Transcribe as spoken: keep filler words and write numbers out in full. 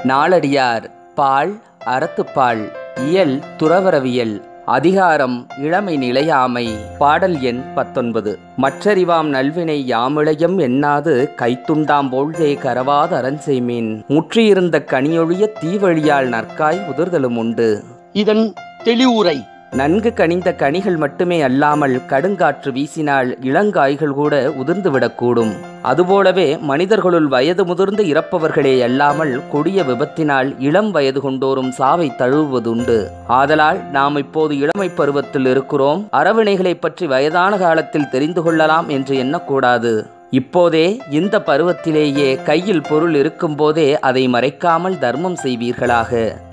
நாலடியார் பால் அறத்துப்பால் இயல் துறவரவியல் அதிகாரம் இளமை நிலையாமை பாடல் எண் பத்தொன்பது. மற்றறிவாம் நல்வினை யாமிளையம் எண்ணாது கைத்துண்டாம் போழ்தே கரவாத அரஞ்செய்மீன் முற்றியிருந்த கனியொழிய தீவழியால் நற்காய் உதிர்தலும் உண்டு. இதன் தெளிவுரை: நன்கு கனிந்த கனிகள் மட்டுமே அல்லாமல் கடுங்காற்று வீசினால் இளங்காய்கள் கூட உதிர்ந்துவிடக்கூடும். அதுபோலவே மனிதர்களுள் வயது முதிர்ந்து இறப்பவர்களே அல்லாமல் கொடிய விபத்தினால் இளம் வயது கொண்டோரும் சாவை தழுவுவதுண்டு. ஆதலால் நாம் இப்போது இளமை பருவத்தில் இருக்கிறோம், அறவினைகளை பற்றி வயதான காலத்தில் தெரிந்து கொள்ளலாம் என்று எண்ணக்கூடாது. இப்போதே இந்த பருவத்திலேயே கையில் பொருள் இருக்கும் போதே அதை மறைக்காமல் தர்மம் செய்வீர்களாக.